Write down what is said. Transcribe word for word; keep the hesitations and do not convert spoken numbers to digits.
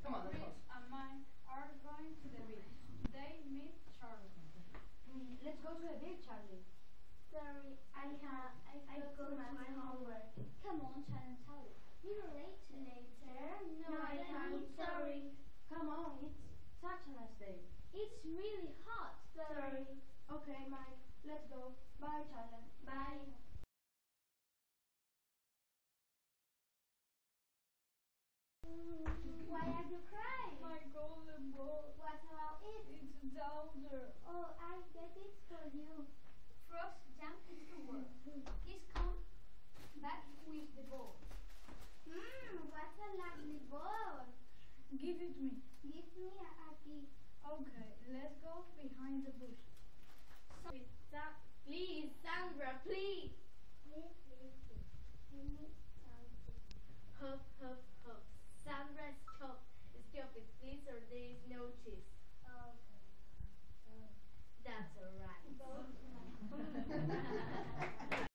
Come on, let's go. Rich and mine are going to the beach. They meet Charlie. Mm, let's go to the beach, Charlie. Sorry, I have I, I got to my homework. Come on, Charlie, tell it. You're late. Later? No, No, I can't. Sorry. Come on, it's such a nice day. It's really hot. Sorry. Okay, Mike, let's go. Bye, Charlie. Bye. Why are you crying? My golden ball. What about it? It's down there. Oh, I get it for you. Frost jumped into the water. He's come back with the ball. Mmm, what a lovely ball. Give it me. Give me a, a gift. Okay, let's go behind the bush. Please, Sandra, please. Please, please, please. Give me